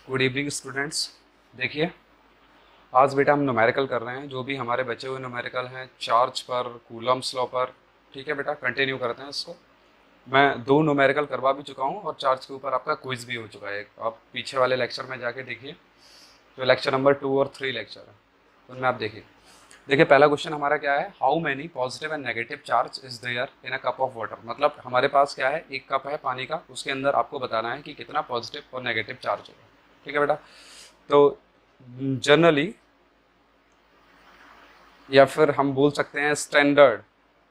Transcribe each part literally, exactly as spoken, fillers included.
Good evening students. देखिए, आज बेटा हम न्यूमेरिकल कर रहे हैं। जो भी हमारे बचे हुए न्यूमेरिकल हैं चार्ज पर, कूलम्स लॉ पर। ठीक है बेटा, कंटिन्यू करते हैं इसको। मैं दो न्यूमेरिकल करवा भी चुका हूँ और चार्ज के ऊपर आपका क्विज भी हो चुका है। आप पीछे वाले लेक्चर में जाके देखिए, तो लेक्चर नंबर टू और थ्री लेक्चर है, उनमें आप देखिए। देखिए, पहला क्वेश्चन हमारा क्या है, how many positive and negative charge is there in a cup of water. मतलब हमारे पास क्या है, एक कप है पानी का, उसके अंदर आपको बताना है कि कितना पॉजिटिव और नेगेटिव चार्ज होगा। ठीक है बेटा, तो जनरली या फिर हम बोल सकते हैं स्टैंडर्ड,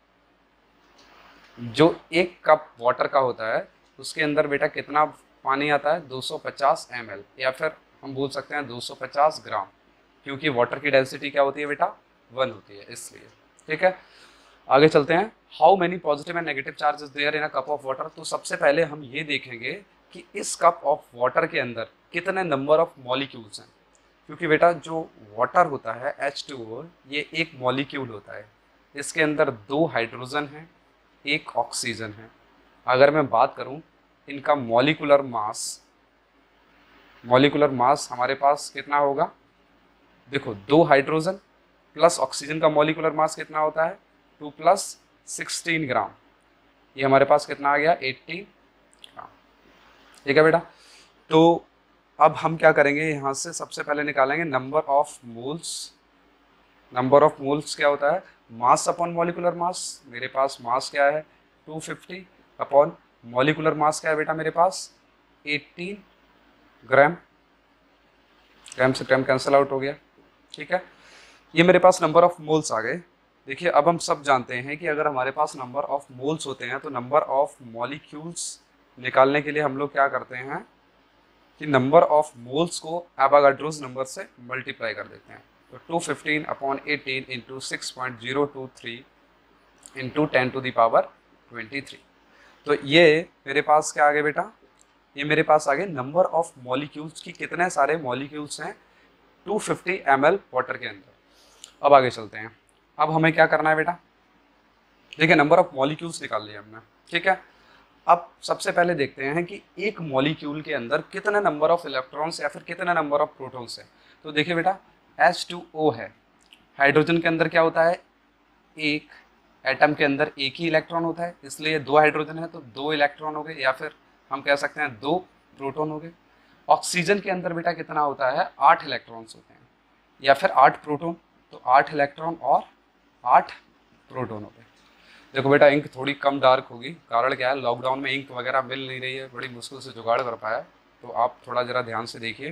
जो एक कप वाटर का होता है उसके अंदर बेटा कितना पानी आता है, दो सौ पचास एम एल, या फिर हम बोल सकते हैं दो सौ पचास ग्राम, क्योंकि वाटर की डेंसिटी क्या होती है बेटा, वन होती है, इसलिए। ठीक है, आगे चलते हैं। How many positive and negative charges there in a cup of water. तो सबसे पहले हम ये देखेंगे कि इस कप ऑफ वाटर के अंदर कितने नंबर ऑफ मॉलिक्यूल्स हैं, क्योंकि बेटा जो वाटर होता है एच टू ओ, ये एक मॉलिक्यूल होता है। इसके अंदर दो हाइड्रोजन हैं, एक ऑक्सीजन है। अगर मैं बात करूं इनका मॉलिकुलर मास, मॉलिकुलर मास हमारे पास कितना होगा, देखो दो हाइड्रोजन प्लस ऑक्सीजन का मॉलिकुलर मास कितना होता है, टू प्लस सिक्सटीन ग्राम। ये हमारे पास कितना आ गया, एटीन ग्राम। ठीक है बेटा, तो अब हम क्या करेंगे, यहाँ से सबसे पहले निकालेंगे number of moles. Number of moles क्या होता है, मास अपॉन मॉलिकुलर मास। मेरे पास मास क्या है, two fifty upon molecular mass क्या है बेटा मेरे पास, एटीन ग्राम। ग्राम से ग्राम कैंसिल आउट हो गया। ठीक है, ये मेरे पास नंबर ऑफ मोल्स आ गए। देखिए, अब हम सब जानते हैं कि अगर हमारे पास नंबर ऑफ मोल्स होते हैं तो नंबर ऑफ मॉलिक्यूल्स निकालने के लिए हम लोग क्या करते हैं कि नंबर ऑफ मोल्स को एवोगाड्रोस नंबर से मल्टीप्लाई कर देते हैं। तो two fifteen upon eighteen into six point zero two three into ten to the power twenty three. तो ये मेरे पास क्या आ गया बेटा, ये मेरे पास आ गए नंबर ऑफ मॉलिक्यूल्स की, कितने सारे मॉलिक्यूल्स हैं two fifty M L water के अंदर। अब आगे चलते हैं। अब हमें क्या करना है बेटा, देखिए नंबर ऑफ मॉलिक्यूल्स निकाल लिया हमने। ठीक है, अब सबसे पहले देखते हैं कि एक मॉलिक्यूल के अंदर कितने नंबर ऑफ इलेक्ट्रॉन्स या फिर कितने नंबर ऑफ प्रोटॉन्स है। तो देखिए बेटा, एच टू ओ है, हाइड्रोजन के अंदर क्या होता है, एक एटम के अंदर एक ही इलेक्ट्रॉन होता है, इसलिए दो हाइड्रोजन है तो दो इलेक्ट्रॉन हो गए, या फिर हम कह सकते हैं दो प्रोटॉन हो गए। ऑक्सीजन के अंदर बेटा कितना होता है, आठ इलेक्ट्रॉन्स होते हैं, या फिर आठ प्रोटॉन, तो आठ इलेक्ट्रॉन और आठ प्रोटॉन हो गए। देखो बेटा, इंक थोड़ी कम डार्क होगी, कारण क्या है, लॉकडाउन में इंक वगैरह मिल नहीं रही है, बड़ी मुश्किल से जुगाड़ कर पाया, तो आप थोड़ा जरा ध्यान से देखिए।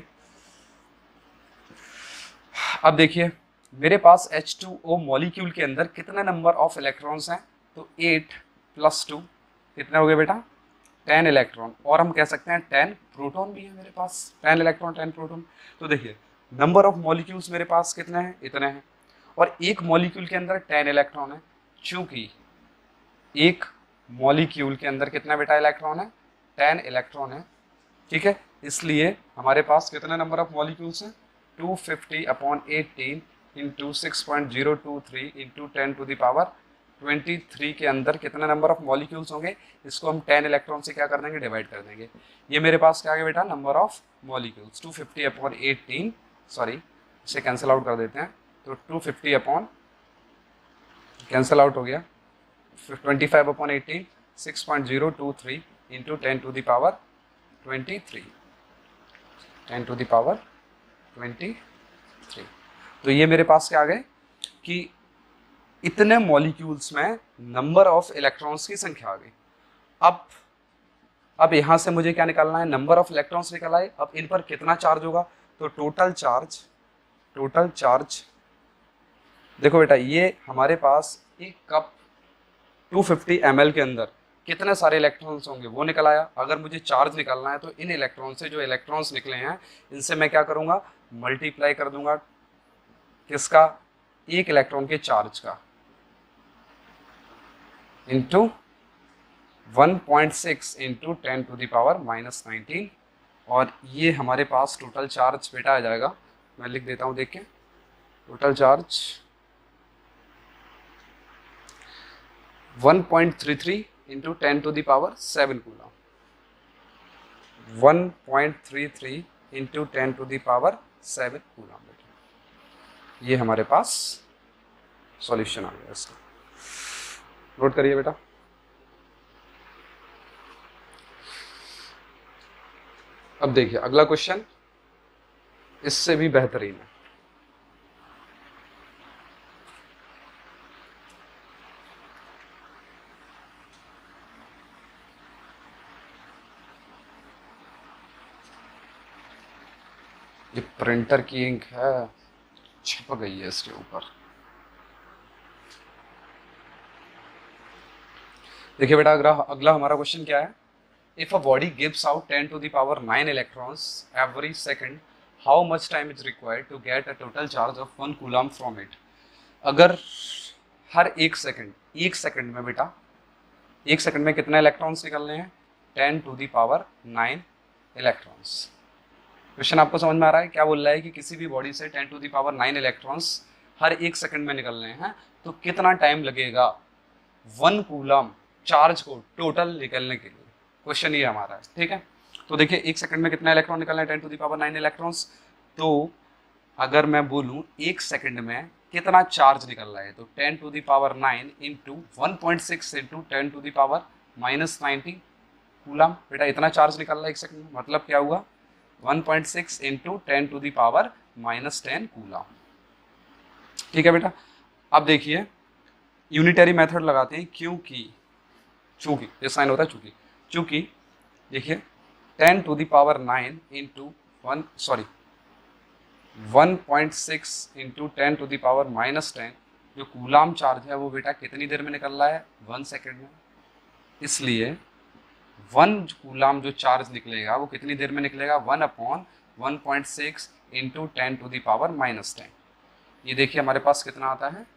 अब देखिए मेरे पास एच टू ओ मॉलिक्यूल के अंदर कितने नंबर ऑफ इलेक्ट्रॉन्स हैं, तो एट प्लस टू कितने हो गए बेटा, टेन इलेक्ट्रॉन, और हम कह सकते हैं टेन प्रोटॉन भी है मेरे पास, टेन इलेक्ट्रॉन टेन प्रोटॉन। तो देखिए नंबर ऑफ मॉलिक्यूल्स मेरे पास कितने हैं, इतने हैं, और एक मॉलिक्यूल के अंदर टेन इलेक्ट्रॉन है। चूंकि एक मॉलिक्यूल के अंदर कितना बेटा इलेक्ट्रॉन है, टेन इलेक्ट्रॉन है। ठीक है, इसलिए हमारे पास कितने नंबर ऑफ मॉलिक्यूल्स हैं, two fifty upon eighteen into six point zero two three into ten to the power twenty three के अंदर कितने नंबर ऑफ मॉलिक्यूल्स होंगे, इसको हम टेन इलेक्ट्रॉन से क्या कर देंगे, डिवाइड कर देंगे। ये मेरे पास क्या आ गया बेटा, number of molecules two fifty upon eighteen, sorry इसे कैंसिल आउट कर देते हैं, तो two fifty upon cancel out हो गया, twenty five upon eighteen, six point zero two three into ten to the power twenty three, ten to the power twenty three. तो ये मेरे पास क्या आ गए कि इतने मॉलिक्यूल्स में नंबर ऑफ इलेक्ट्रॉन्स की संख्या आ गई। अब अब यहाँ से मुझे क्या निकालना है, नंबर ऑफ इलेक्ट्रॉन्स निकाला है, अब इन पर कितना चार्ज होगा, तो टोटल चार्ज, टोटल चार्ज देखो बेटा, ये हमारे पास एक cup two fifty M L के अंदर कितने सारे इलेक्ट्रॉन्स होंगे वो निकल आया। अगर मुझे चार्ज निकालना है तो इन इलेक्ट्रॉन से जो इलेक्ट्रॉन्स निकले हैं इनसे मैं क्या करूँगा, मल्टीप्लाई कर दूंगा, किसका, एक इलेक्ट्रॉन के चार्ज का, into one point six into ten to the power minus nineteen, और ये हमारे पास टोटल चार्ज बेटा आ जाएगा। मैं लिख देता हूँ, देख के total charge one point three three into ten to the power seven coulomb, one point three three into ten to the power seven coulomb बेटा। ये हमारे पास सॉल्यूशन आ गया इसका, नोट करिए बेटा। अब देखिए अगला क्वेश्चन इससे भी बेहतरीन है। ये प्रिंटर की इंक है, छप गई है इसके ऊपर। देखिए बेटा अगला अगला हमारा क्वेश्चन क्या है। If a body gives out ten to the power nine electrons every second, how much time is required to get a total charge of one coulomb from it. अगर हर एक सेकंड एक सेकंड में बेटा एक second में कितने electrons निकलने हैं, ten to the power nine electrons. Question आपको समझ में आ रहा है? क्या बोल रहा है कि किसी भी बॉडी से ten to the power nine electrons हर एक सेकंड में निकल रहे हैं, तो कितना टाइम लगेगा वन कूलम चार्ज को टोटल निकलने के लिए। क्वेश्चन ये हमारा है, ठीक है। तो देखिए एक सेकंड में कितना इलेक्ट्रॉन निकल रहे हैं, ten to the power nine electrons. तो अगर मैं बोलूँ एक सेकंड में कितना चार्ज निकल रहा है, तो ten to the power nine into one point six into ten to the power minus ninety coulomb. बेटा इतना चार्ज निकल रहा है एक सेकंड में, मतलब क्या हुआ, one point six into ten to the power minus ten coulomb. ठीक है बेटा। अब देखिए यूनिटरी मेथड लगाते हैं, क्योंकि चूंकि ये साइन होता है चूंकि चूंकि देखिए ten to the power nine into one sorry one point six into ten to the power minus ten, जो कूलम चार्ज है वो बेटा कितनी देर में निकल रहा है, वन सेकेंड में। इसलिए वन कूलम जो चार्ज निकलेगा वो कितनी देर में निकलेगा, one upon one point six into ten to the power minus ten. ये देखिए हमारे पास कितना आता है,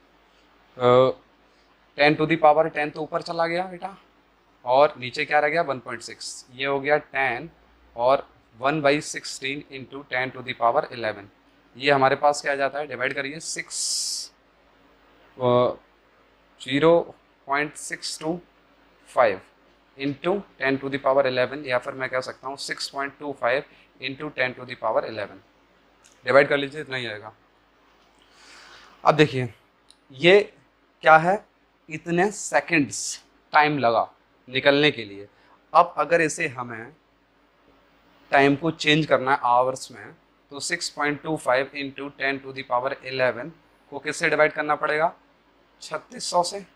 ten to the power ten तो ऊपर चला गया बेटा, और नीचे क्या रह गया, वन पॉइंट सिक्स। ये हो गया टेन और one by sixteen into ten to the power eleven. ये हमारे पास क्या आ जाता है, डिवाइड करिए, six zero point six two five into ten to the power eleven, या फिर मैं कह सकता हूँ six point two five into ten to the power eleven. Divide कर लीजिए, इतना ही आएगा। अब देखिए ये क्या है, इतने सेकंड्स टाइम लगा निकलने के लिए। अब अगर इसे हमें टाइम को चेंज करना है आवर्स में, तो six point two five into ten to the power eleven को किससे डिवाइड करना पड़ेगा, छत्तीस सौ से।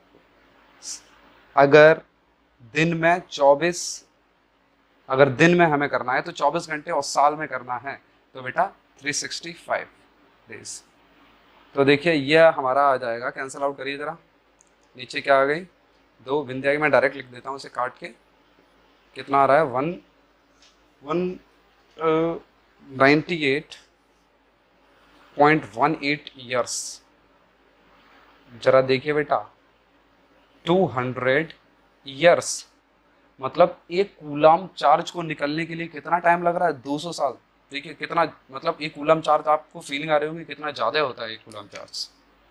अगर दिन में चौबीस अगर दिन में हमें करना है तो चौबीस घंटे, और साल में करना है तो बेटा थ्री सिक्सटी फाइव डेज। तो देखिए यह हमारा आ जाएगा, कैंसिल आउट करिए ज़रा, नीचे क्या आ गई, दो बिंदी आ गई। मैं डायरेक्ट लिख देता हूँ इसे काट के, कितना आ रहा है, one one ninety eight point one eight years. जरा देखिए बेटा, टू हंड्रेड ईयर्स, मतलब एक कूलम चार्ज को निकलने के लिए कितना टाइम लग रहा है, दो सौ साल। देखिए कितना, मतलब एक कूलम चार्ज, आपको फीलिंग आ रही होगी कितना ज़्यादा होता है एक कूलम चार्ज।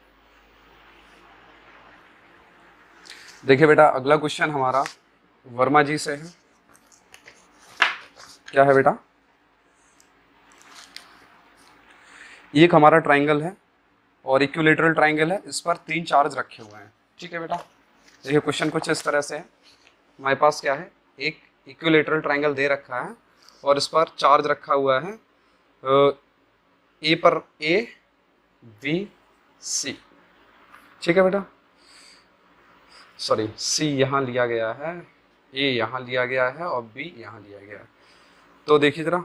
देखिए बेटा अगला क्वेश्चन हमारा वर्मा जी से है। क्या है बेटा, एक हमारा ट्राइंगल है और इक्विलेटरल ट्राइंगल है, इस पर तीन चार्ज रखे हुए हैं। ठीक है बेटा, देखिए क्वेश्चन कुछ इस तरह से है। हमारे पास क्या है, एक इक्विलेटरल ट्राइंगल दे रखा है और इस पर चार्ज रखा हुआ है ए पर ए बी सी। ठीक है बेटा, सॉरी सी यहाँ लिया गया है, ए यहाँ लिया गया है और बी यहाँ लिया गया है। तो देखिए जरा,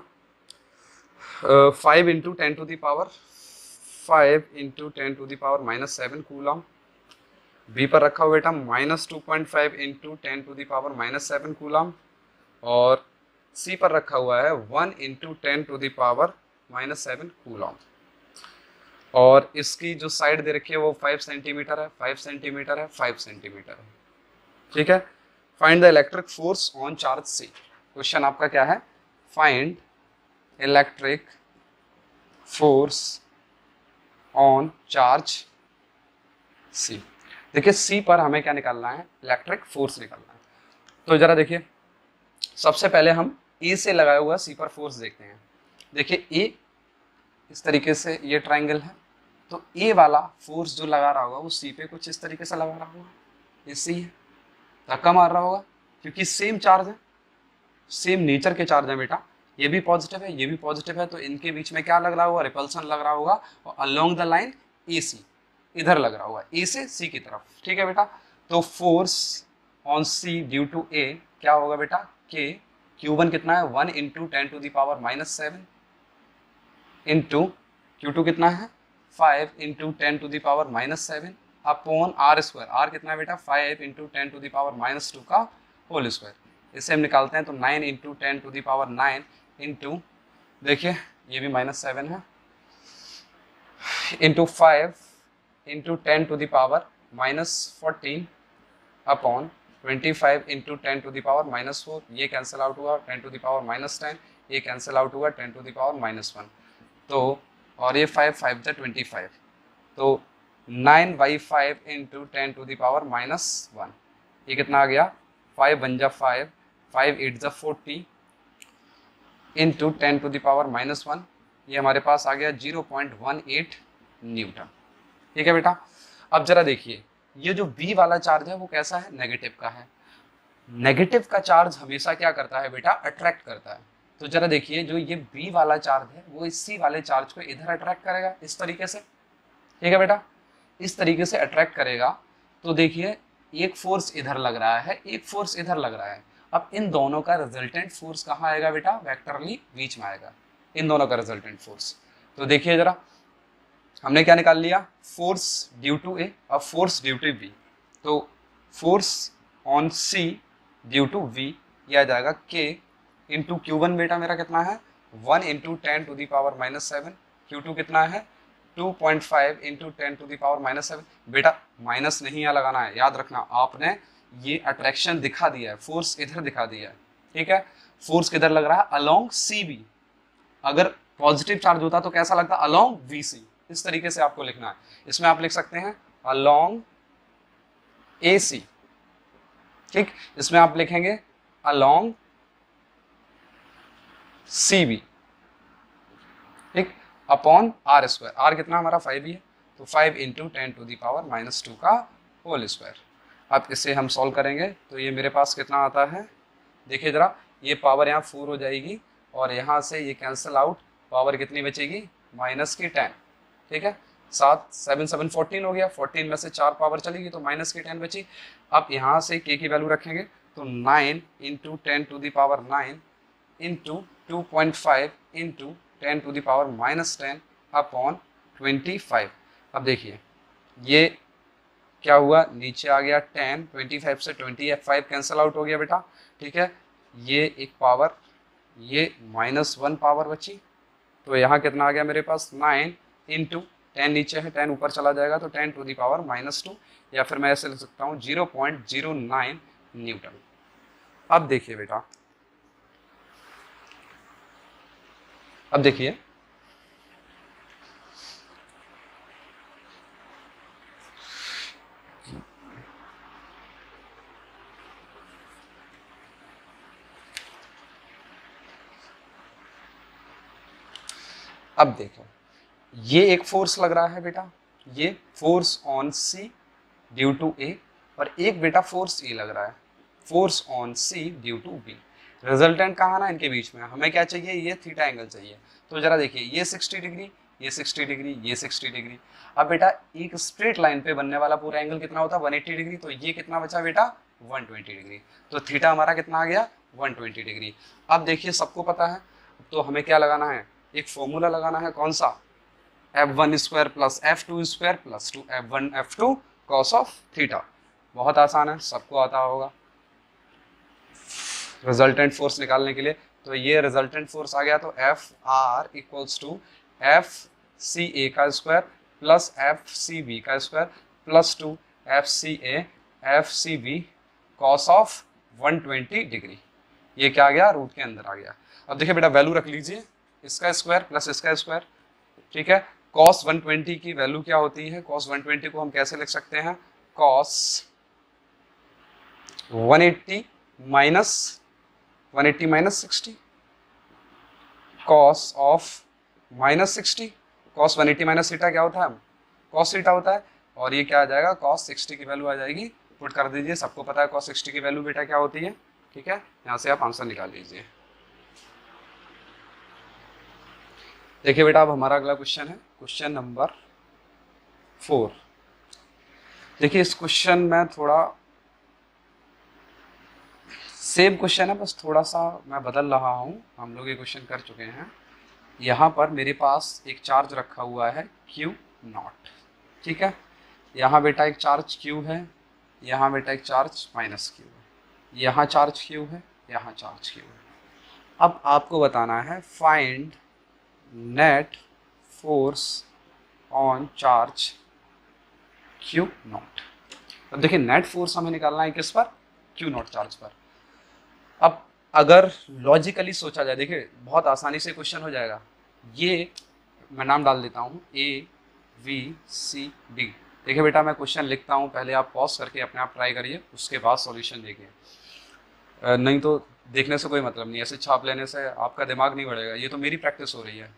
five into ten to the power five into ten to the power minus seven coulomb. B पर रखा हुआ बेटा minus two point five into ten to the power minus seven coulomb, और सी पर रखा हुआ है one into ten to the power minus seven coulomb. और इसकी जो साइड दे रखी है वो फाइव सेंटीमीटर है, फाइव सेंटीमीटर है, फाइव सेंटीमीटर है। ठीक है, find the electric force on charge C. Question आपका क्या है, find electric force on charge C. देखिए सी पर हमें क्या निकालना है, इलेक्ट्रिक फोर्स निकालना है। तो जरा देखिए, सबसे पहले हम ए से लगाया हुआ सी पर फोर्स देखते हैं। देखिए ए इस तरीके से ये ट्राइंगल है, तो ए वाला फोर्स जो लगा रहा होगा वो सी पे कुछ इस तरीके से लगा रहा होगा, इससे ही धक्का मार रहा होगा, क्योंकि सेम चार्ज है, सेम नेचर के चार्ज है बेटा, ये भी पॉजिटिव है ये भी पॉजिटिव है, तो इनके बीच में क्या लग रहा होगा, रिपल्सन लग रहा होगा, और along the line A C इधर लग रहा होगा, ए से सी की तरफ। ठीक है बेटा, तो force on C due to A क्या होगा बेटा, के क्यू वन कितना है, one into ten to the power minus seven into Q two कितना है, five into ten to the power minus seven upon R square, R कितना है बेटा, five into ten to the power minus two का whole square. इससे हम निकालते हैं तो nine into ten to the power nine into, देखिए ये भी माइनस सेवन है, into five into ten to the power minus fourteen upon twenty five into ten to the power minus four, ये कैंसिल आउट हुआ, ten to the power minus ten, ये cancel out हुआ, ten to the power minus one, तो और ये five five जा twenty five, तो nine by five into ten to the power minus one, ये कितना आ गया, फाइव वन जा फाइव, फाइव एट जा forty into ten to the power minus one, ये हमारे पास आ गया zero point one eight newton. ठीक है बेटा, अब जरा देखिए ये जो B वाला चार्ज है वो कैसा है, नेगेटिव का है। नेगेटिव का चार्ज हमेशा क्या करता है बेटा, अट्रैक्ट करता है। तो जरा देखिए जो ये B वाला चार्ज है वो इस C वाले चार्ज को इधर अट्रैक्ट करेगा इस तरीके से। ठीक है बेटा, इस तरीके से अट्रैक्ट करेगा, तो देखिए एक फोर्स इधर लग रहा है, एक फोर्स इधर लग रहा है। अब इन दोनों का रिजल्टेंट फोर्स कहाँ आएगा बेटा, वेक्टरली बीच में आएगा इन दोनों का रिजल्टेंट फोर्स। तो देखिए जरा हमने क्या निकाल लिया, फोर्स ड्यू टू ए और फोर्स ड्यू टू बी, तो force on C due to B ये आ जाएगा के इंटू क्यू वन बेटा मेरा कितना है, one into ten to the power minus seven, Q two कितना है two point five into ten to the power minus seven. बेटा माइनस नहीं यहाँ लगाना है, याद रखना आपने ये अट्रैक्शन दिखा दिया है, फोर्स इधर दिखा दिया है। ठीक है, फोर्स किधर लग रहा है, अलोंग सी बी। अगर पॉजिटिव चार्ज होता तो कैसा लगता, अलोंग वी सी। इस तरीके से आपको लिखना है, इसमें आप लिख सकते हैं अलोंग ए सी। ठीक, इसमें आप लिखेंगे अलोंग सी बी, ठीक, अपॉन आर स्क्वायर। आर कितना हमारा फाइव ही है, तो five into ten to the power minus two का होल स्क्वायर। अब इसे हम सॉल्व करेंगे तो ये मेरे पास कितना आता है, देखिए जरा, ये पावर यहाँ फोर हो जाएगी और यहाँ से ये कैंसिल आउट, पावर कितनी बचेगी, माइनस की टेन। ठीक है, सात सेवन सेवन फोर्टीन हो गया, फोर्टीन में से चार पावर चलेगी तो माइनस की टेन बची। अब यहाँ से के की वैल्यू रखेंगे तो nine into ten to the power nine into two point five into ten to the power minus ten upon twenty five. अब देखिए ये क्या हुआ, नीचे आ गया टेन, ट्वेंटी फाइव से ट्वेंटी फाइव कैंसिल आउट हो गया बेटा। ठीक है, ये एक पावर, ये माइनस वन पावर बची, तो यहाँ कितना आ गया मेरे पास, नाइन इंटू टेन नीचे है, टेन ऊपर चला जाएगा तो ten to the power minus two, या फिर मैं ऐसे लिख सकता हूँ zero point zero nine newton. अब देखिए बेटा, अब देखिए अब देखो ये एक फोर्स लग रहा है बेटा, ये force on C due to A, और एक बेटा फोर्स ए लग रहा है, force on C due to B. Resultant कहाँ ना इनके बीच में, हमें क्या चाहिए, ये थीटा एंगल चाहिए। तो जरा देखिए ये सिक्सटी डिग्री, ये सिक्सटी डिग्री, ये सिक्सटी डिग्री। अब बेटा एक स्ट्रेट लाइन पे बनने वाला पूरा एंगल कितना होता है, वन एटी डिग्री, तो ये कितना बचा बेटा, वन ट्वेंटी डिग्री। तो थीटा हमारा कितना आ गया, वन ट्वेंटी डिग्री। अब देखिए सबको पता है, तो हमें क्या लगाना है, एक फॉर्मूला लगाना है, कौन सा, F one square plus F two square plus two F one F two cos of theta. बहुत आसान है, सबको आता होगा रिजल्टेंट फोर्स निकालने के लिए। तो ये रिजल्टेंट फोर्स आ गया, तो F R equals to F C A का square plus F C B का square plus two F C A F C B cos of one twenty degree. ये क्या आ गया, रूट के अंदर आ गया। अब देखिए बेटा वैल्यू रख लीजिए, इसका स्क्वायर प्लस इसका स्क्वायर। ठीक है, कॉस वन ट्वेंटी की वैल्यू क्या होती है, कॉस वन ट्वेंटी को हम कैसे लिख सकते हैं, cos one eighty minus one eighty minus sixty. Cos of minus sixty, cos one eighty minus theta क्या होता है, कॉस थीटा होता है, और ये क्या आ जाएगा, कॉस सिक्सटी की वैल्यू आ जाएगी, पुट कर दीजिए, सबको पता है कॉस सिक्सटी की वैल्यू बेटा क्या होती है, ठीक है, यहाँ से आप आंसर निकाल लीजिए। देखिए बेटा अब हमारा अगला क्वेश्चन है क्वेश्चन नंबर फोर। देखिए इस क्वेश्चन में थोड़ा सेम क्वेश्चन है, बस थोड़ा सा मैं बदल रहा हूँ, हम लोग ये क्वेश्चन कर चुके हैं। यहाँ पर मेरे पास एक चार्ज रखा हुआ है Q नॉट, ठीक है, यहाँ बेटा एक चार्ज Q है, यहाँ बेटा एक चार्ज माइनस Q है, यहाँ चार्ज Q है, यहाँ चार्ज Q है। अब आपको बताना है find net force on charge Q nought. अब देखिए नेट फोर्स हमें निकालना है किस पर, Q नॉट चार्ज पर। अब अगर लॉजिकली सोचा जाए, देखिए बहुत आसानी से क्वेश्चन हो जाएगा, ये मैं नाम डाल देता हूँ ए वी सी डी। देखिए बेटा मैं क्वेश्चन लिखता हूँ, पहले आप पॉज करके अपने आप ट्राई करिए, उसके बाद सॉल्यूशन देखिए, नहीं तो देखने से कोई मतलब नहीं, ऐसे छाप लेने से आपका दिमाग नहीं बढ़ेगा, ये तो मेरी प्रैक्टिस हो रही है।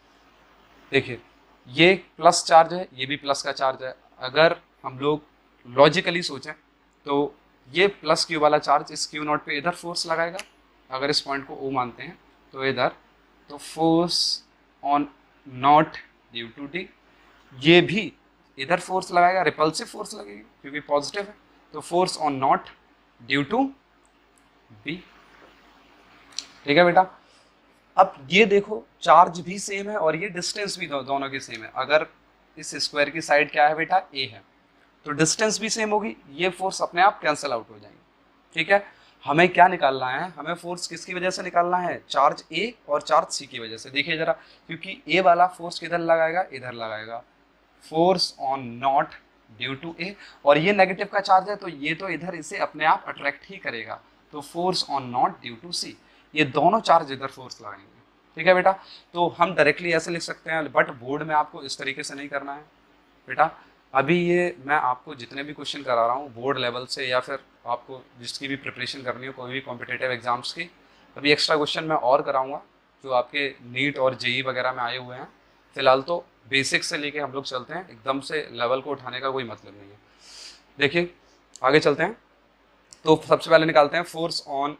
देखिए ये प्लस चार्ज है, ये भी प्लस का चार्ज है, अगर हम लोग लॉजिकली सोचें तो ये प्लस क्यू वाला चार्ज इस क्यू नॉट पे इधर फोर्स लगाएगा, अगर इस पॉइंट को ओ मानते हैं तो इधर, तो force on not due to D, ये भी इधर फोर्स लगाएगा, रिपल्सिव फोर्स लगेगी क्योंकि पॉजिटिव है, तो force on not due to B, ठीक है बेटा। अब ये देखो चार्ज भी सेम है और ये डिस्टेंस भी दो, दोनों की सेम है, अगर इस स्क्वायर की साइड क्या है बेटा, ए है, तो डिस्टेंस भी सेम होगी, ये फोर्स अपने आप कैंसिल आउट हो जाएंगे, ठीक है। हमें क्या निकालना है, हमें फोर्स किसकी वजह से निकालना है, चार्ज ए और चार्ज सी की वजह से। देखिए जरा, क्योंकि ए वाला फोर्स किधर लगाएगा, इधर लगाएगा, force on not due to A, और ये नेगेटिव का चार्ज है तो ये तो इधर इसे अपने आप अट्रैक्ट ही करेगा, तो force on not due to C, ये दोनों चार्ज इधर फोर्स लगाएंगे, ठीक है बेटा। तो हम डायरेक्टली ऐसे लिख सकते हैं, बट बोर्ड में आपको इस तरीके से नहीं करना है बेटा। अभी ये मैं आपको जितने भी क्वेश्चन करा रहा हूँ बोर्ड लेवल से, या फिर आपको जिसकी भी प्रिपरेशन करनी हो कोई भी कॉम्पिटिटिव एग्जाम्स की, अभी एक्स्ट्रा क्वेश्चन मैं और कराऊंगा जो आपके नीट और जेई वगैरह में आए हुए हैं। फिलहाल तो बेसिक से लेके हम लोग चलते हैं, एकदम से लेवल को उठाने का कोई मतलब नहीं है। देखिए आगे चलते हैं, तो सबसे पहले निकालते हैं force on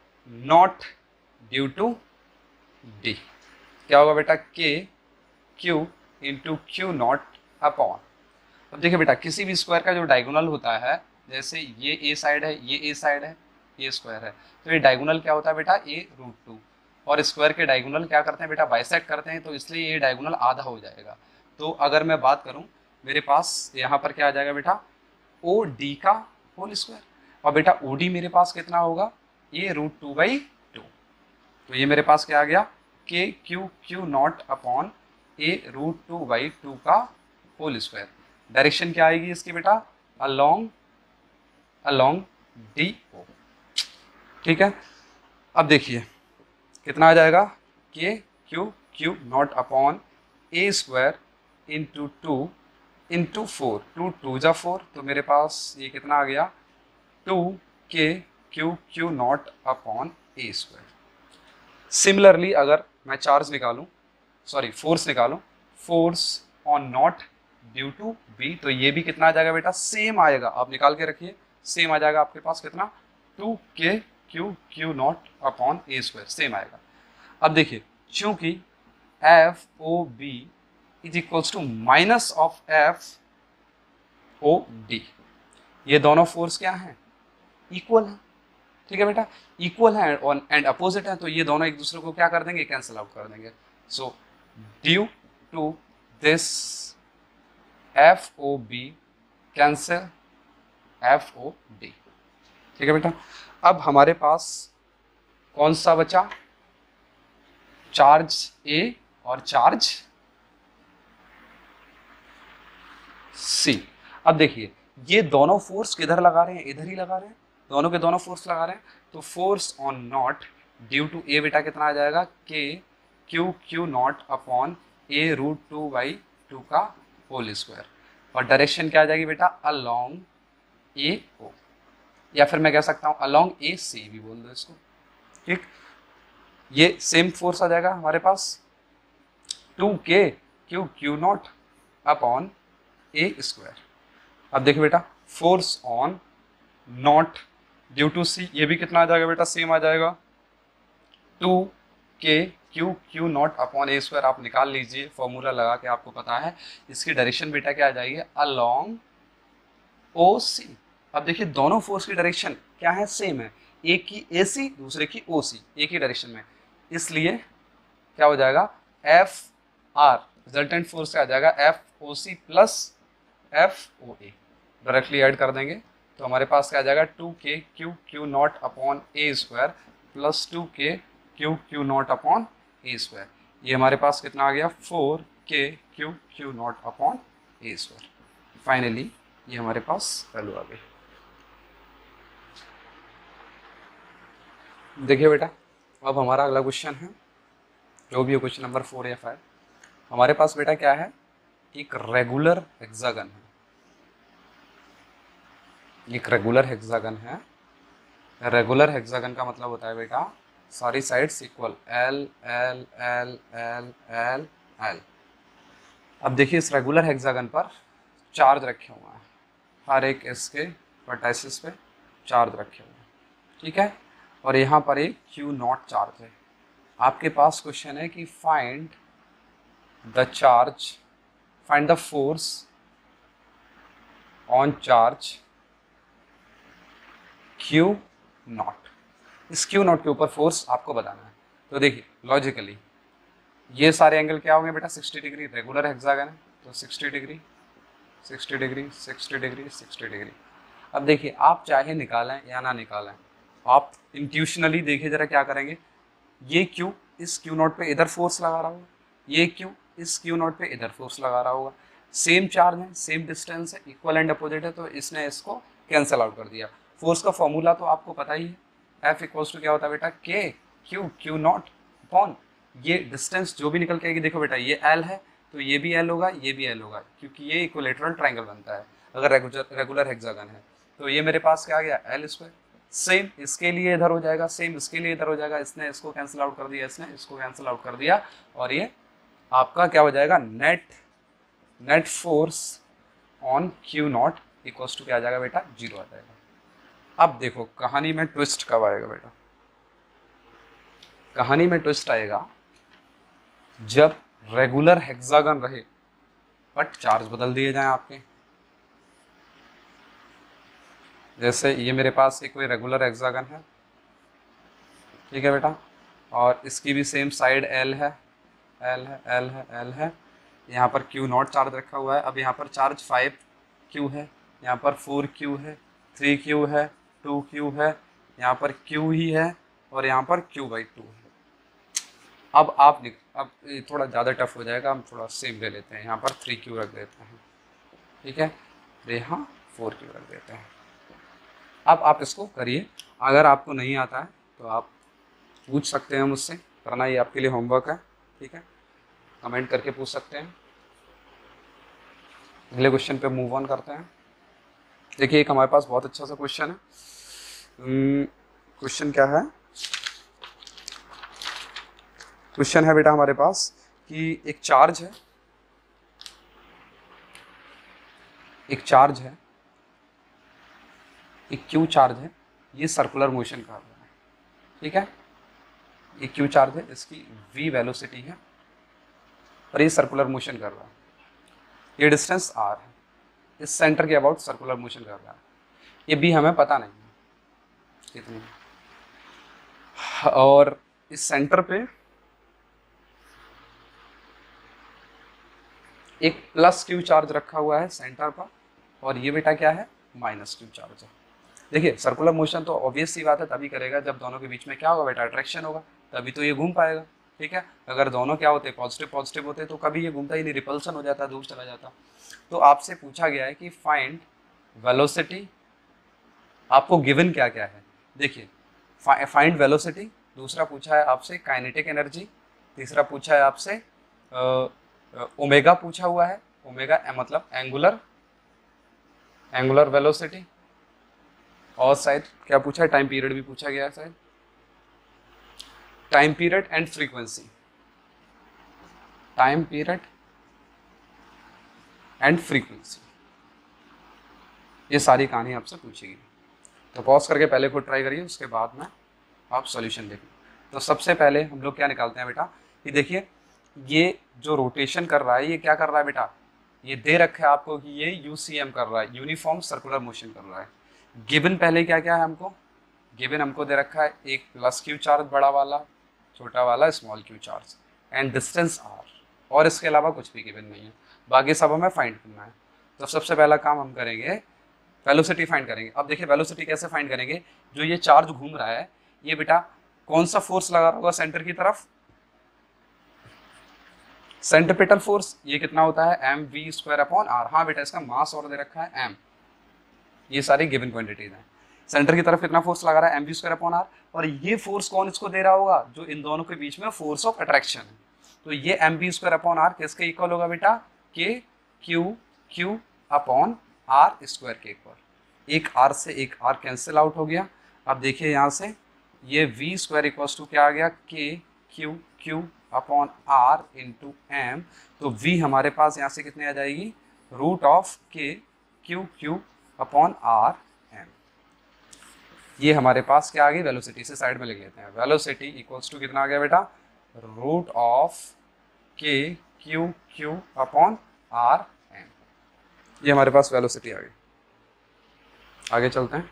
not due to D, क्या होगा बेटा, K Q into Q not upon. अब देखिए बेटा किसी भी स्क्वायर का जो डायगोनल होता है, जैसे ये ए साइड है, ये ए साइड है, ये स्क्वायर है, तो ये डायगोनल क्या होता है बेटा, ए रूट टू, और स्क्वायर के डायगोनल क्या करते हैं बेटा, बाइसेक्ट करते हैं, तो इसलिए ये डायगोनल आधा हो जाएगा। तो अगर मैं बात करूं, मेरे पास यहाँ पर क्या आ जाएगा बेटा, ओ डी का होल स्क्वायर, और बेटा ओ डी मेरे पास कितना होगा, A root two by two, तो ये मेरे पास क्या आ गया, K Q Q not upon A root two by two का होल स्क्वायर। डायरेक्शन क्या आएगी इसकी बेटा, अलोंग अलोंग डी ओ, ठीक है। अब देखिए कितना आ जाएगा, K Q Q not upon A square into two into four, two two जा फोर, तो मेरे पास ये कितना आ गया, two K Q Q not upon A square. Similarly अगर मैं चार्ज निकालूं, सॉरी फोर्स निकालूं, force on not due to B, तो ये भी कितना आ जाएगा बेटा, सेम आएगा, आप निकाल के रखिए, सेम आ जाएगा आपके पास कितना, two K Q Q not upon A square, same आएगा। अब देखिए चूंकि F O B is equals to minus of F O D, ये दोनों फोर्स क्या हैं, इक्वल है, ठीक है बेटा, इक्वल है और एंड अपोजिट है, तो ये दोनों एक दूसरे को क्या कर देंगे, कैंसिल आउट कर देंगे। So due to this F O B cancel F O D, ठीक है बेटा। अब हमारे पास कौन सा बचा, चार्ज ए और चार्ज सी। अब देखिए ये दोनों फोर्स किधर लगा रहे हैं, इधर ही लगा रहे हैं, दोनों के दोनों फोर्स लगा रहे हैं, तो force on not due to A बेटा कितना आ जाएगा, K Q Q not upon A root two by two का होल स्क्वायर, और डायरेक्शन क्या आ जाएगी बेटा, अलोंग ए ओ, या फिर मैं कह सकता हूं अलोंग ए सी भी बोल दो इसको, ठीक। ये सेम फोर्स आ जाएगा हमारे पास two K Q Q not upon A square. अब देखिए बेटा, force on not due to C, ये भी कितना आ जाएगा बेटा, सेम आ जाएगा two K Q Q not upon A square. आप निकाल लीजिए फॉर्मूला लगा के, आपको पता है इसकी डायरेक्शन बेटा क्या आ जाएगी, अलोंग ओ सी। अब देखिए दोनों फोर्स की डायरेक्शन क्या है, सेम है, एक की ए सी दूसरे की ओ सी, एक ही डायरेक्शन में, इसलिए क्या हो जाएगा एफ आर, रिजल्टेंट फोर्स क्या आ जाएगा F O C plus F O A. Directly add कर देंगे तो हमारे पास क्या आ जाएगा two K Q Q not upon A square plus two K Q Q not upon A square. ये हमारे पास कितना आ गया, four K Q Q not upon A square. Finally ये हमारे पास वैल्यू आ गई। देखिए बेटा, अब हमारा अगला क्वेश्चन है, जो भी है क्वेश्चन नंबर फोर या फाइव। हमारे पास बेटा क्या है, एक रेगुलर हेक्सागन है, एक रेगुलर हेक्सागन है। रेगुलर हेक्सागन का मतलब होता है बेटा सारी sides equal, L L L L L L. अब देखिए इस रेगुलर हेक्सागन पर चार्ज रखे हुए हैं, हर एक इसके वर्टाइसिस पे चार्ज रखे हुए हैं, ठीक है, और यहाँ पर एक क्यू नॉट चार्ज है। आपके पास क्वेश्चन है कि find the charge, find the force on charge Q naught. इस क्यू नॉट के ऊपर फोर्स आपको बताना है। तो देखिए लॉजिकली ये सारे एंगल क्या होंगे बेटा, सिक्सटी डिग्री, रेगुलर हेक्सागन है तो sixty degree sixty degree sixty degree sixty degree. अब देखिए आप चाहे निकालें या ना निकालें, आप इंट्यूशनली देखिए जरा क्या करेंगे, ये क्यू इस क्यू नॉट पे इधर फोर्स लगा रहा होगा, ये क्यू इस क्यू नॉट पे इधर फोर्स लगा रहा होगा, सेम चार्ज है, सेम डिस्टेंस है, इक्वल एंड अपोजिट है, तो इसने इसको कैंसिल आउट कर दिया। फोर्स का फॉर्मूला तो आपको पता ही है, एफ इक्वल्स टू क्या होता है बेटा, K Q Q not upon ये डिस्टेंस जो भी निकल के आएगी। देखो बेटा ये एल है तो ये भी एल होगा, ये भी एल होगा, क्योंकि ये इक्विलेटरल ट्रायंगल बनता है अगर रेगुलर हेक्सागन है। तो ये मेरे पास क्या आ गया, एल स्क्वायर। सेम इसके लिए इधर हो जाएगा, सेम इसके लिए इधर हो जाएगा, इसने इसको कैंसिल आउट कर दिया, इसने इसको कैंसिल आउट कर दिया, और ये आपका क्या हो जाएगा, net net force on Q naught equals to क्या आ जाएगा बेटा, जीरो आ जाएगा। अब देखो कहानी में ट्विस्ट कब आएगा बेटा, कहानी में ट्विस्ट आएगा जब रेगुलर हेक्सागन रहे बट चार्ज बदल दिए जाएं आपके। जैसे ये मेरे पास एक कोई रेगुलर हेक्सागन है, ठीक है बेटा, और इसकी भी सेम साइड एल है, एल है एल है एल है, यहाँ पर क्यू नॉट चार्ज रखा हुआ है। अब यहाँ पर चार्ज फाइव क्यू है, यहाँ पर फोर क्यू है, थ्री क्यू है, टू क्यू है, यहाँ पर क्यू ही है, और यहाँ पर क्यू बाई टू है। अब आप अब ये थोड़ा ज़्यादा टफ हो जाएगा, हम थोड़ा सेम ले लेते हैं, यहाँ पर थ्री क्यू रख देते हैं, ठीक है, यहाँ फोर क्यू रख देते हैं। अब आप इसको करिए, अगर आपको नहीं आता है तो आप पूछ सकते हैं मुझसे, करना ये आपके लिए होमवर्क है, ठीक है, कमेंट करके पूछ सकते हैं। अगले क्वेश्चन पे मूव ऑन करते हैं। देखिए एक हमारे पास बहुत अच्छा सा क्वेश्चन है। क्वेश्चन क्या है, क्वेश्चन है बेटा हमारे पास कि एक चार्ज है, एक चार्ज है, एक क्यू चार्ज है, ये सर्कुलर मोशन कर रहा है, ठीक है, एक क्यू चार्ज है, इसकी v वेलोसिटी है और ये सर्कुलर मोशन कर रहा है, ये डिस्टेंस r है, इस सेंटर के अबाउट सर्कुलर मोशन कर रहा है, ये b हमें पता नहीं है कितनी, और इस सेंटर पे एक प्लस क्यू चार्ज रखा हुआ है सेंटर पर, और ये बेटा क्या है, माइनस क्यू चार्ज है। देखिए सर्कुलर मोशन तो ऑब्वियस सी बात है तभी करेगा जब दोनों के बीच में क्या होगा बेटा, अट्रैक्शन होगा, तभी तो ये घूम पाएगा, ठीक है। अगर दोनों क्या होते, पॉजिटिव पॉजिटिव होते तो कभी ये घूमता ही नहीं, रिपल्सन हो जाता, दूर चला जाता। तो आपसे पूछा गया है कि फाइंड वेलोसिटी, आपको गिवन क्या क्या है, देखिए फाइंड वेलोसिटी, दूसरा पूछा है आपसे काइनेटिक एनर्जी, तीसरा पूछा है आपसे ओमेगा पूछा हुआ है, ओमेगा मतलब एंगुलर एंगुलर वेलोसिटी, और शायद क्या पूछा है, टाइम पीरियड भी पूछा गया है शायद। Time period and frequency, time period and frequency, ये सारी कहानी आपसे पूछेगी। तो पॉज करके पहले खुद ट्राई करिए, उसके बाद में आप सॉल्यूशन देखिए। तो सबसे पहले हम लोग क्या निकालते हैं बेटा, ये देखिए ये जो रोटेशन कर रहा है ये क्या कर रहा है बेटा, ये दे रखा है आपको कि ये यूसीएम कर रहा है, यूनिफॉर्म सर्कुलर मोशन कर रहा है। गिवन पहले क्या क्या है हमको, गिवन हमको दे रखा है एक प्लस क्यू चार्ज बड़ा वाला, छोटा वाला small Q charge, and distance R, और इसके अलावा कुछ भी गिवन नहीं है, बाकी सब हमें फाइंड करना है। तो सबसे पहला काम हम करेंगे वेलोसिटी फाइंड करेंगे। अब देखिए वेलोसिटी कैसे फाइंड करेंगे, जो ये चार्ज घूम रहा है ये बेटा कौन सा फोर्स लगा रहा होगा सेंटर की तरफ, सेंट्रीपिटल फोर्स, ये कितना होता है M V square upon R. हाँ बेटा इसका मास और दे रखा है एम, ये सारी गिवन क्वांटिटीज हैं। सेंटर की तरफ कितना फोर्स लगा रहा है M V square upon R, और ये फोर्स कौन इसको दे रहा होगा, जो इन दोनों के बीच में फोर्स ऑफ अट्रैक्शन है। तो ये M V square upon R किसके इक्वल होगा बेटा, K Q Q upon R square के इक्वल। एक आर से एक आर कैंसिल आउट हो गया। अब देखिए यहाँ से ये वी स्क्वायर इक्वल्स टू क्या आ गया, K Q Q upon R into M. तो वी हमारे पास यहाँ से कितने आ जाएगी, root of K Q Q upon R M. ये हमारे पास क्या आ गई वेलोसिटी, से साइड में लिख लेते हैं। वेलोसिटी इक्वल्स टू कितना आ गया बेटा, root of K Q Q upon R M. ये हमारे पास वेलोसिटी आ गई। आगे चलते हैं।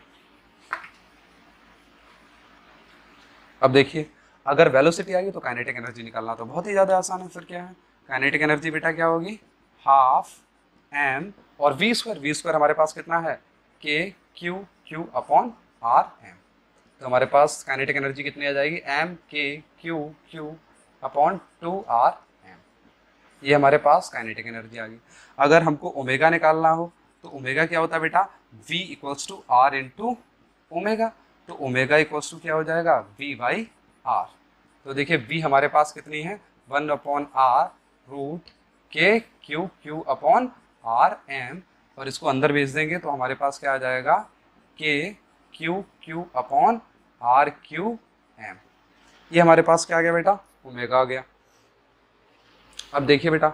अब देखिए अगर वेलोसिटी आ गई तो काइनेटिक एनर्जी निकालना तो बहुत ही ज़्यादा आसान है। फिर क्या है, काइनेटिक एनर्जी बेटा क्या होगी, हाफ एम और वी स्क्वायर, वी स्क्वायर हमारे पास कितना है, K Q Q upon R M. तो हमारे पास काइनेटिक एनर्जी कितनी आ जाएगी, M K Q Q upon two R M. ये हमारे पास काइनेटिक एनर्जी आ गई। अगर हमको ओमेगा निकालना हो तो ओमेगा क्या होता है बेटा, v equals to R into omega. तो ओमेगा इक्वल्स टू क्या हो जाएगा, v बाई आर। तो देखिए v हमारे पास कितनी है, one upon R root K Q Q upon R M, और इसको अंदर भेज देंगे तो हमारे पास क्या आ जाएगा, K Q Q upon R Q M. ये हमारे पास क्या आ गया बेटा, ओमेगा आ गया। अब देखिए बेटा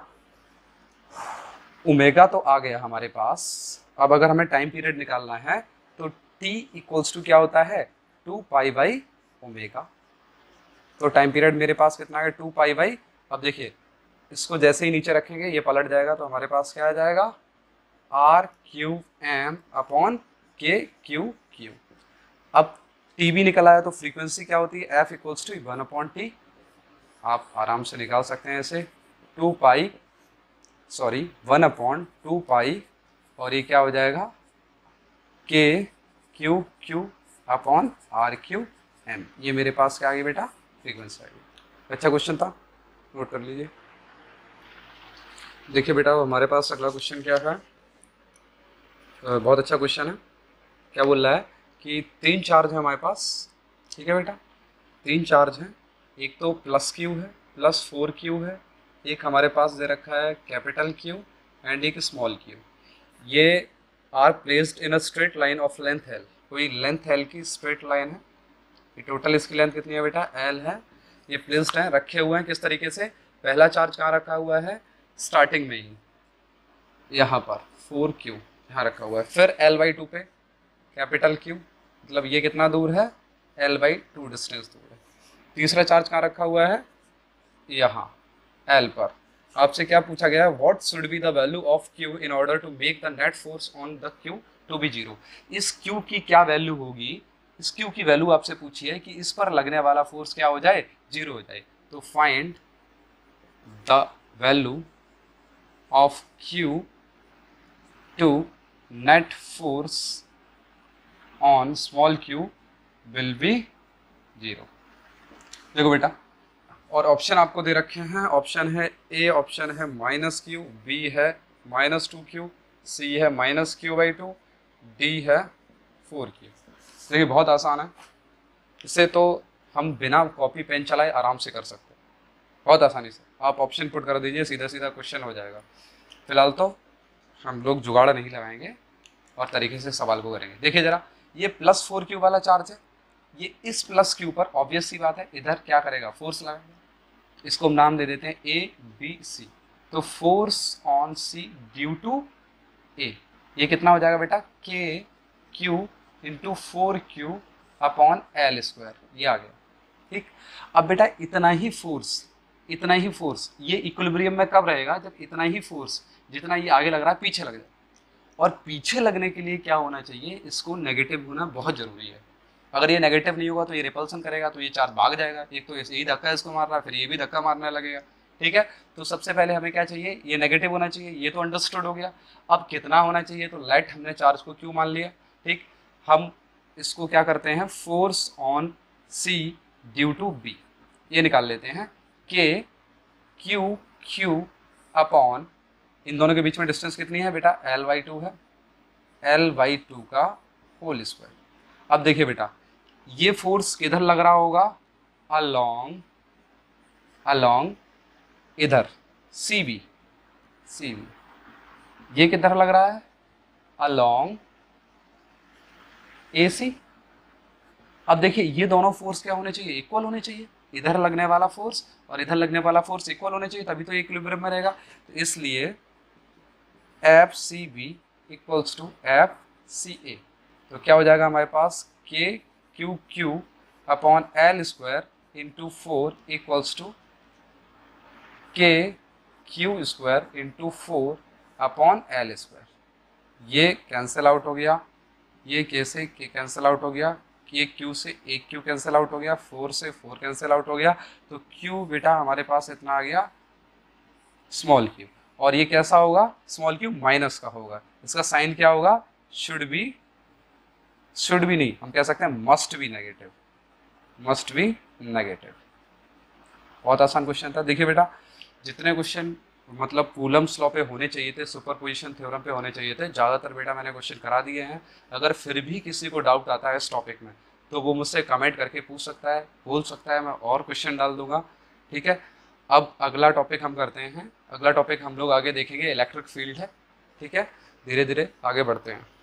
ओमेगा तो आ गया हमारे पास। अब अगर हमें टाइम पीरियड निकालना है तो t इक्वल्स टू क्या होता है, टू पाई बाई ओमेगा। तो टाइम पीरियड मेरे पास कितना है, टू पाई बाई। अब देखिए इसको जैसे ही नीचे रखेंगे ये पलट जाएगा तो हमारे पास क्या आ जाएगा, R Q M upon K Q Q. अब टी भी निकल आया तो फ्रीक्वेंसी क्या होती है, F equals to one upon T. आप आराम से निकाल सकते हैं ऐसे, two pi sorry one upon two pi, और ये क्या हो जाएगा, K Q Q upon R Q M. ये मेरे पास क्या आ गई बेटा, फ्रीक्वेंसी आ गई। अच्छा क्वेश्चन था, नोट कर लीजिए। देखिए बेटा हमारे पास अगला क्वेश्चन क्या है, बहुत अच्छा क्वेश्चन है। क्या बोल रहा है कि तीन चार्ज है हमारे पास, ठीक है बेटा, तीन चार्ज हैं। एक तो प्लस क्यू है, प्लस फोर क्यू है, एक हमारे पास दे रखा है कैपिटल क्यू एंड एक स्मॉल क्यू। ये are placed in a straight line of length L. कोई लेंथ एल की स्ट्रेट लाइन है, ये टोटल इसकी लेंथ कितनी है बेटा, एल है। ये प्लेस्ड हैं, रखे हुए हैं किस तरीके से, पहला चार्ज कहाँ रखा हुआ है, स्टार्टिंग में ही यहाँ पर फोर क्यू यहाँ रखा हुआ है। फिर एल बाई टू पे कैपिटल क्यू, मतलब ये कितना दूर है, एल बाई टू डिस्टेंस दूर है। तीसरा चार्ज कहाँ रखा हुआ है, यहाँ एल पर। आपसे क्या पूछा गया है, what should be the value of Q in order to make the net force on the Q to be zero. इस क्यू की क्या वैल्यू होगी, इस क्यू की वैल्यू आपसे पूछी है कि इस पर लगने वाला फोर्स क्या हो जाए, जीरो हो जाए। तो find the value of Q to net force on small Q will be zero. देखो बेटा, और ऑप्शन आपको दे रखे हैं, ऑप्शन है ए ऑप्शन है माइनस क्यू, बी है माइनस टू क्यू, सी है minus Q by two, D है फोर क्यू। देखिए बहुत आसान है, इसे तो हम बिना कॉपी पेन चलाए आराम से कर सकते हैं, बहुत आसानी से। आप ऑप्शन पुट कर दीजिए, सीधा सीधा क्वेश्चन हो जाएगा। फिलहाल तो हम लोग जुगाड़ नहीं लगाएंगे और तरीके से सवाल को करेंगे। देखिए ज़रा, ये प्लस फोर क्यू वाला चार्ज है, ये इस प्लस के ऊपर ऑब्वियस सी बात है इधर क्या करेगा, फोर्स लगाएगा। इसको हम नाम दे देते हैं ए बी सी। तो force on C due to A, ये कितना हो जाएगा बेटा, K Q into four Q upon L square, ये आ गया। ठीक, अब बेटा इतना ही फोर्स, इतना ही फोर्स ये इक्विलिब्रियम में कब रहेगा, जब इतना ही फोर्स जितना ये आगे लग रहा है पीछे लग जाए। और पीछे लगने के लिए क्या होना चाहिए, इसको नेगेटिव होना बहुत जरूरी है। अगर ये नेगेटिव नहीं होगा तो ये रिपल्सन करेगा, तो ये चार्ज भाग जाएगा। एक तो यही धक्का इसको मार रहा है, फिर ये भी धक्का मारने लगेगा। ठीक है, तो सबसे पहले हमें क्या चाहिए, ये नेगेटिव होना चाहिए, ये तो अंडरस्टूड हो गया। अब कितना होना चाहिए, तो लेट हमने चार्ज को क्यू मान लिया। ठीक, हम इसको क्या करते हैं, force on C due to B, ये निकाल लेते हैं, के क्यू क्यू अपॉन, इन दोनों के बीच में डिस्टेंस कितनी है बेटा, एल बाई टू है, एल बाई टू का होल स्क्वायर। अब देखिए बेटा ये फोर्स किधर लग रहा होगा, अलोंग अलोंग इधर सी बी, सी बी, ये किधर लग रहा है, अलोंग ए सी। अब देखिए ये दोनों फोर्स क्या होने चाहिए, इक्वल होने चाहिए। इधर लगने वाला फोर्स और इधर लगने वाला फोर्स इक्वल होने चाहिए, तभी तो इक्विलिब्रियम में रहेगा। तो इसलिए F C B equals to F C A. तो क्या हो जाएगा हमारे पास, K Q Q upon L square into four equals to K Q square into four upon L square. ये कैंसिल आउट हो गया, ये के से के कैंसिल आउट हो गया, ये क्यू से एक क्यू कैंसिल आउट हो गया, फोर से फोर कैंसिल आउट हो गया। तो क्यू बेटा हमारे पास इतना आ गया स्मॉल क्यू। और ये कैसा होगा, स्मॉल क्यू माइनस का होगा। इसका साइन क्या होगा, शुड बी, शुड भी नहीं, हम कह सकते हैं must be negative, must be negative. बहुत आसान क्वेश्चन था। देखिए बेटा जितने क्वेश्चन मतलब कूलम्स लॉ पे होने चाहिए थे, सुपरपोजिशन थ्योरम पे होने चाहिए थे, ज़्यादातर बेटा मैंने क्वेश्चन करा दिए हैं। अगर फिर भी किसी को डाउट आता है इस टॉपिक में तो वो मुझसे कमेंट करके पूछ सकता है, बोल सकता है, मैं और क्वेश्चन डाल दूंगा। ठीक है, अब अगला टॉपिक हम करते हैं, अगला टॉपिक हम लोग आगे देखेंगे इलेक्ट्रिक फील्ड है। ठीक है, धीरे धीरे आगे बढ़ते हैं।